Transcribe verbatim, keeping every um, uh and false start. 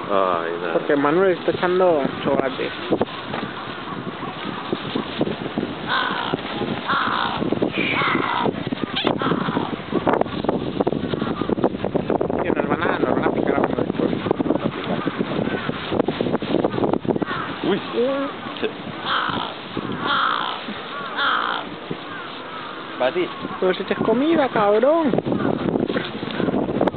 Ay, nada. Porque Manuel está echando chocolate. Y nos van a, nos van a picar a uno después. Uy. Sí. Para ti. Pues eches comida, cabrón.